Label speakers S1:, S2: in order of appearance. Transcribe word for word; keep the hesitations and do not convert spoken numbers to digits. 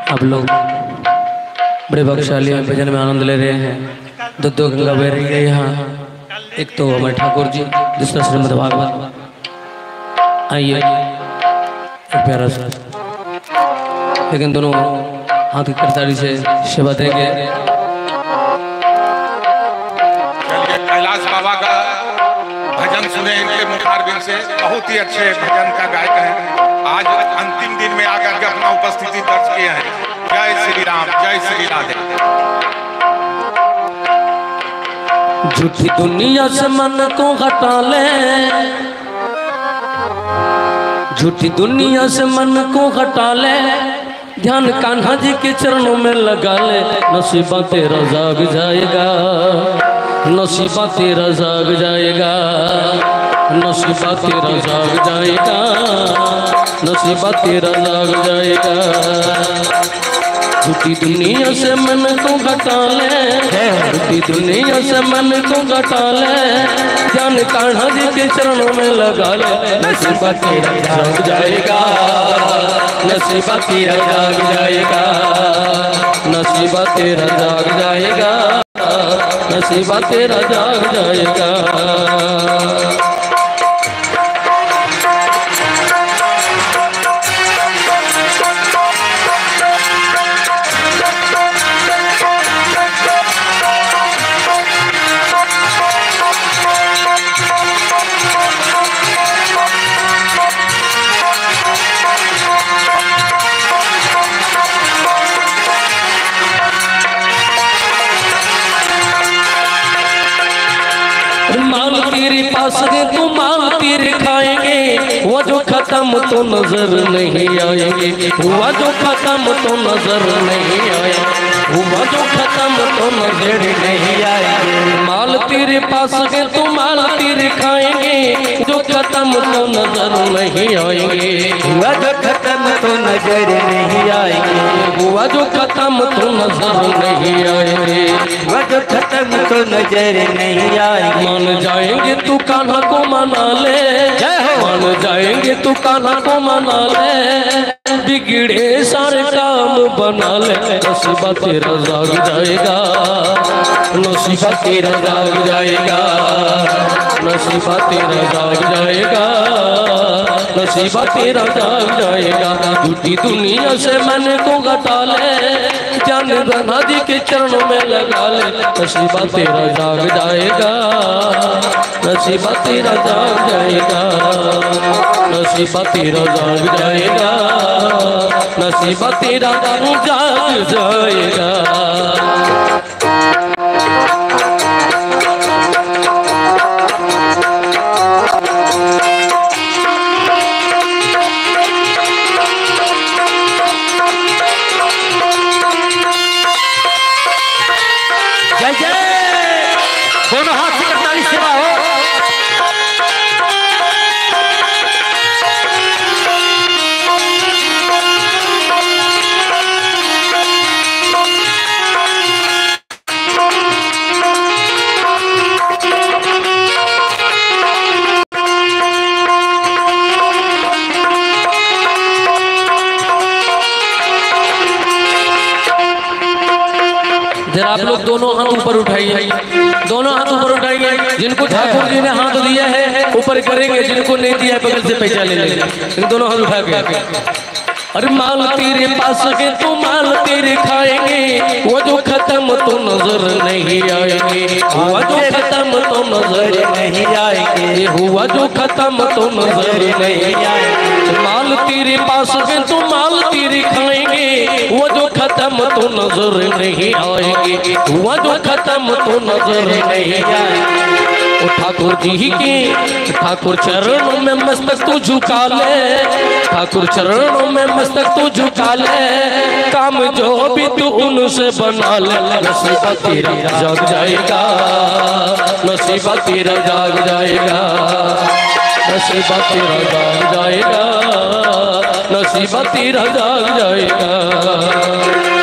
S1: आप लोग बड़े भाग्यशाली भजन में आनंद ले रहे हैं। दो दो गंगा बह रही है यहाँ, एक तो हमारे ठाकुर जी, दूसरा श्रीमद् भागवत। आइए एक प्यारा सा, लेकिन दोनों हाथ की करताली से सेवा देंगे।
S2: कैलाश बाबा का भजन सुने इनके मुखारबिंद से, बहुत ही अच्छे भजन का गायक है। आज अंतिम दिन में आकर के अपना उपस्थिति दर्ज किए हैं। जय श्री राम, जय श्री राधे।
S1: झूठी दुनिया से मन को हटा ले, झूठी दुनिया से मन को हटा ले, ध्यान कान्हा जी के चरणों में लगा ले। नसीबा तेरा जाग जाएगा, नसीबा तेरा जाग जाएगा, नसीबा तेरा जाग जाएगा, नसीबा तेरा जाग जाएगा। झूठी दुनिया से मन को हटा ले, झूठी दुनिया से मन को हटा ले, ध्यान कान्हा जी के चरणों में लगा ले। नसीबा तेरा जाग जाएगा, नसीबा तेरा जाग जाएगा, नसीबा तेरा जाग जाएगा, नसीबा तेरा जाग जाएगा। माल तेरे पास है तो माल तेरे खाएंगे, वो जो खत्म तो नजर नहीं आएंगे, हुआ जो खत्म तो नजर नहीं आएंगे, हुआ जो खत्म तो नजर नहीं आएंगे। माल तेरे पास है तो माल तेरे खाएंगे, जो खत्म तो नजर नहीं आएंगे,
S3: हुआ जो खत्म तो नजर नहीं आएंगे,
S1: हुआ जो खत्म तो नजर नहीं आएंगे,
S3: हुआ जो खत्म तो नजर नहीं आएंगे।
S1: मान जाएंगे तू कान्हा को मना ले, मान जाएंगे तू कान्हा को मना ले, बिगड़े सारे काम बना ले। नसीबा तेरा जाग जाएगा, नसीबा तेरा जाग जाएगा, नसीबा तेरा जाग जाएगा, नसीबा तेरा जाग जाएगा। झूठी दुनिया से मन को घटा ले, जान कान्हा जी के चरणों में लगा ले। नसीबा तेरा जाग जाएगा, नसीबा तेरा जाग जाएगा, नसीबा तेरा जाग जाएगा, नसीबा तेरा जाग जाएगा।
S3: जय जय, दोनों हाथ से करताली सेवा हो।
S1: जरा आप लोग दोनों हाथ ऊपर उठाइए, दोनों हाथ ऊपर उठाइए। जिनको ठाकुर जी ने हाथ दिया है ऊपर करेंगे, जिनको नहीं दिया है बगल से पैसा ले लेंगे। दोनों हाथ उठा के, अरे माल तेरे पास है तो माल तेरे खाएंगे, वो जो खत्म तो नजर नहीं आएंगे, हुआ जो खत्म तो नजर
S3: नहीं आएंगे,
S1: हुआ जो खत्म तो नजर नहीं आएंगे। माल तेरे पास है तो माल तेरे खाएंगे, वो जो खत्म तो नजर नहीं आएंगे, हुआ जो खत्म तो नजर नहीं आएंगे। ठाकुर जी के ठाकुर चरणों में मस्तक तू झुका ले, ठाकुर चरणों में मस्तक तू झुका ले, काम जो भी तू उनसे बना ले। नसीबा तेरा जाग जाएगा, नसीबा तेरा जाग जाएगा, नसीबा तेरा जाग जाएगा, नसीबा तेरा जाग जाएगा।